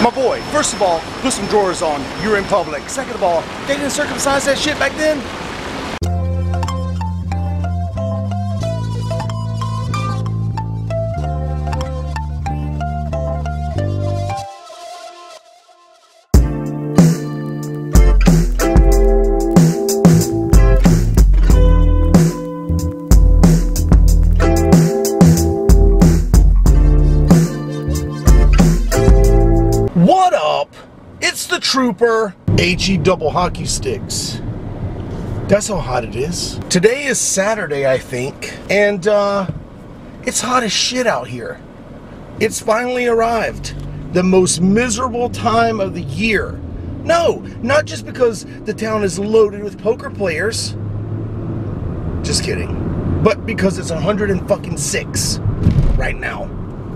My boy, first of all, put some drawers on. You're in public. Second of all, they didn't circumcise that shit back then. What up? It's the Trooper HE double hockey sticks. That's how hot it is. Today is Saturday, I think, and it's hot as shit out here. It's finally arrived. The most miserable time of the year. No, not just because the town is loaded with poker players. Just kidding. But because it's 106 right now.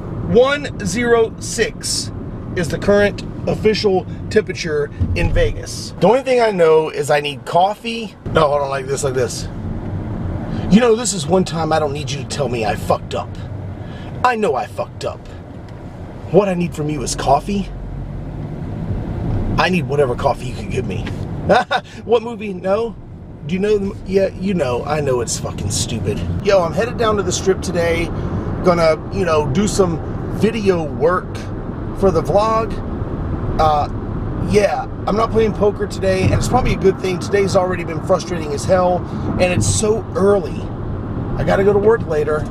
106 is the current official temperature in Vegas. The only thing I know is I need coffee. No, hold on, like this. You know, this is one time I don't need you to tell me I fucked up. I know I fucked up. What I need from you is coffee. I need whatever coffee you can give me. What movie? No? Do you know? Yeah, you know. I know it's fucking stupid. Yo, I'm headed down to the strip today. Gonna, you know, do some video work for the vlog. Yeah, I'm not playing poker today, and it's probably a good thing. Today's already been frustrating as hell, and it's so early. I gotta go to work later.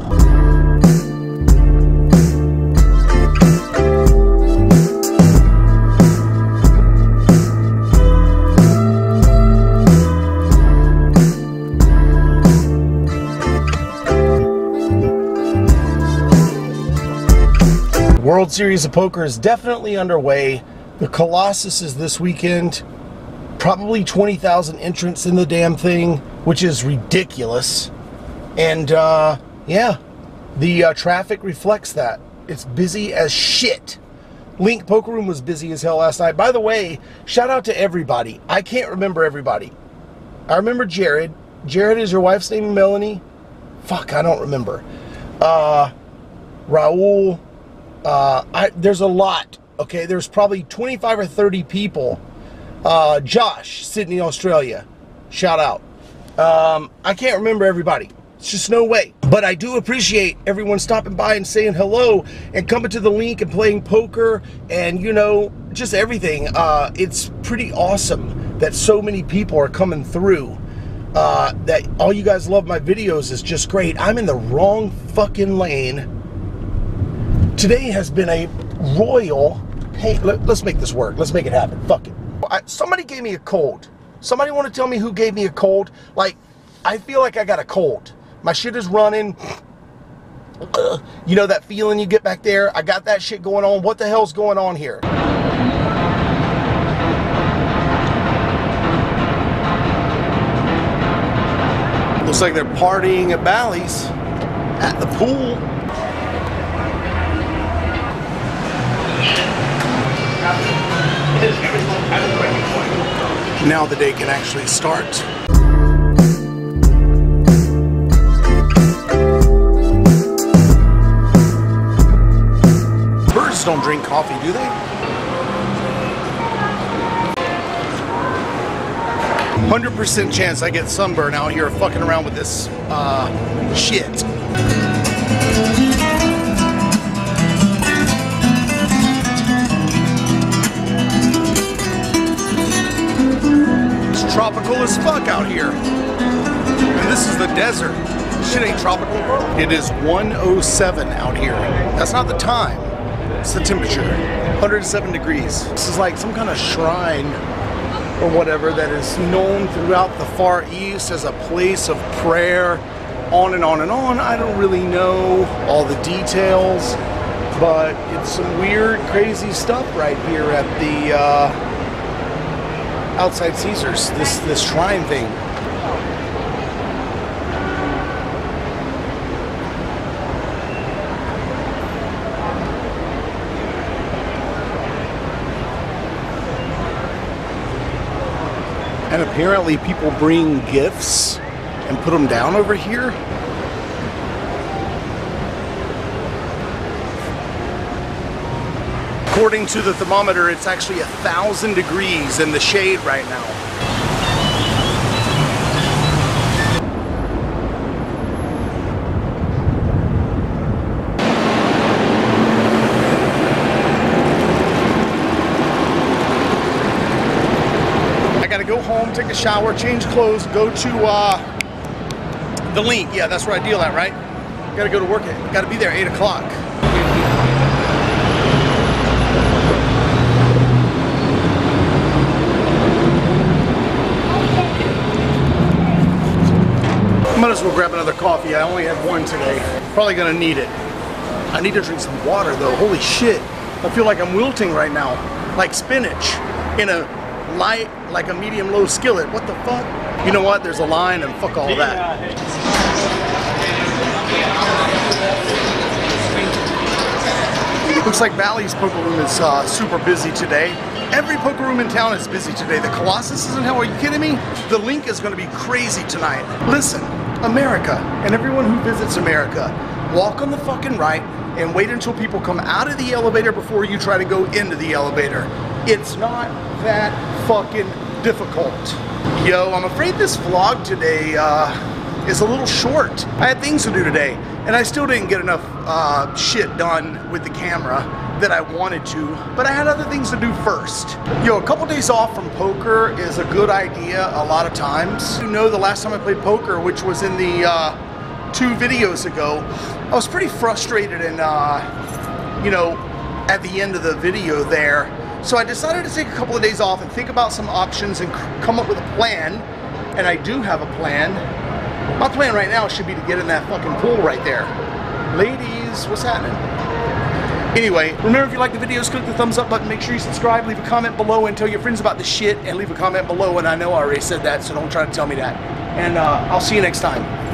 World Series of Poker is definitely underway. The Colossus is this weekend. Probably 20,000 entrants in the damn thing, which is ridiculous. And yeah, the traffic reflects that. It's busy as shit. Link Poker Room was busy as hell last night. By the way, shout out to everybody. I can't remember everybody. I remember Jared. Jared, is your wife's name Melanie? Fuck, I don't remember. Raul. There's a lot. Okay, there's probably 25 or 30 people. Josh, Sydney, Australia. Shout out. I can't remember everybody. It's just no way. But I do appreciate everyone stopping by and saying hello and coming to the link and playing poker and, you know, just everything. It's pretty awesome that so many people are coming through. That all you guys love my videos is just great. I'm in the wrong fucking lane. Today has been a royal pain. Let's make this work. Let's make it happen. Fuck it. Somebody gave me a cold. Somebody want to tell me who gave me a cold? Like, I feel like I got a cold. My shit is running. You know that feeling you get back there? I got that shit going on. What the hell's going on here? Looks like they're partying at Bally's at the pool. Now the day can actually start. Birds don't drink coffee, do they? 100% chance I get sunburn out here fucking around with this shit. Tropical as fuck out here. And this is the desert. Shit ain't tropical, bro. It is 107 out here. That's not the time. It's the temperature. 107 degrees. This is like some kind of shrine or whatever that is known throughout the Far East as a place of prayer. On and on and on. I don't really know all the details, but it's some weird, crazy stuff right here at the outside Caesars, this shrine thing. And apparently people bring gifts and put them down over here. According to the thermometer, it's actually 1,000 degrees in the shade right now. I gotta go home, take a shower, change clothes, go to the Link. Yeah, that's where I deal at, right? Gotta go to work. Gotta be there 8 o'clock. Might as well grab another coffee. I only had one today. Probably gonna need it. I need to drink some water though. Holy shit. I feel like I'm wilting right now. Like spinach in a light, like a medium-low skillet. What the fuck? You know what? There's a line and fuck all that. Looks like Bally's poker room is super busy today. Every poker room in town is busy today. The Colossus isn't hell. Are you kidding me? The Link is going to be crazy tonight. Listen, America, and everyone who visits America, walk on the fucking right and wait until people come out of the elevator before you try to go into the elevator. It's not that fucking difficult. Yo, I'm afraid this vlog today is a little short. I had things to do today, and I still didn't get enough shit done with the camera that I wanted to, but I had other things to do first. Yo, a couple days off from poker is a good idea a lot of times. You know, the last time I played poker, which was in the 2 videos ago, I was pretty frustrated and, you know, at the end of the video there. So I decided to take a couple of days off and think about some options and come up with a plan, and I do have a plan. My plan right now should be to get in that fucking pool right there. Ladies, what's happening? Anyway, remember, if you like the videos, click the thumbs up button, make sure you subscribe, leave a comment below and tell your friends about the shit, and leave a comment below, and I know I already said that, so don't try to tell me that. And I'll see you next time.